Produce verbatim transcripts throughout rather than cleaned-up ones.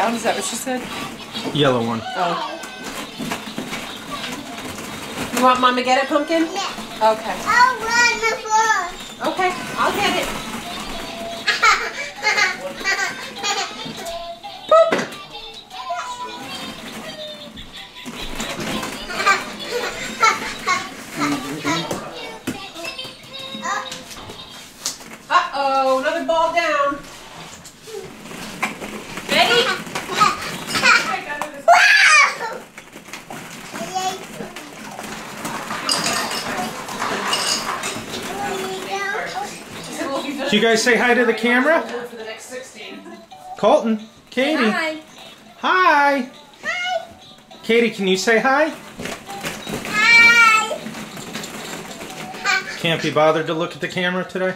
brown? Is that what she said? Yellow one. Oh. You want Mom to get it, Pumpkin? Yeah. Okay. I'll run the floor. Okay, I'll get it. Boop. Uh-oh, another ball down. Ready? Did you guys say hi to the camera? Colton, Katie. Hi. Hi. Hi. Katie, can you say hi? Hi. Can't be bothered to look at the camera today?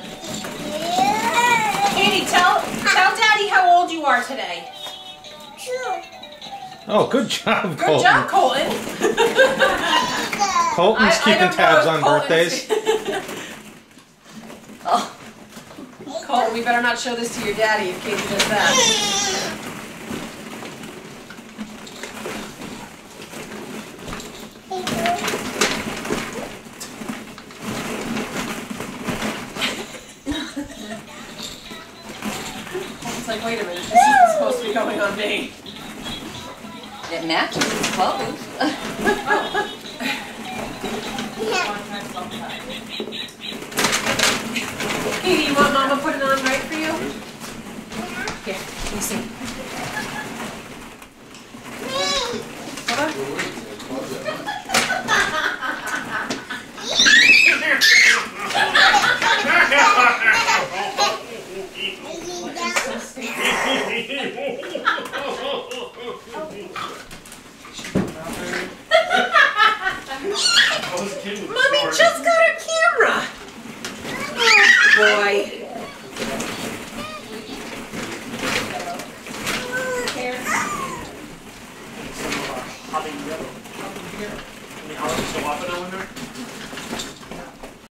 Katie, tell tell Daddy how old you are today. Two. Oh, good job, Colton. Good job, Colton. Colton's I, keeping I tabs on Colton's... birthdays. Oh. Colton, we better not show this to your daddy if Katie does that. It's like, wait a minute, this isn't supposed to be going on me. It matches his clothes.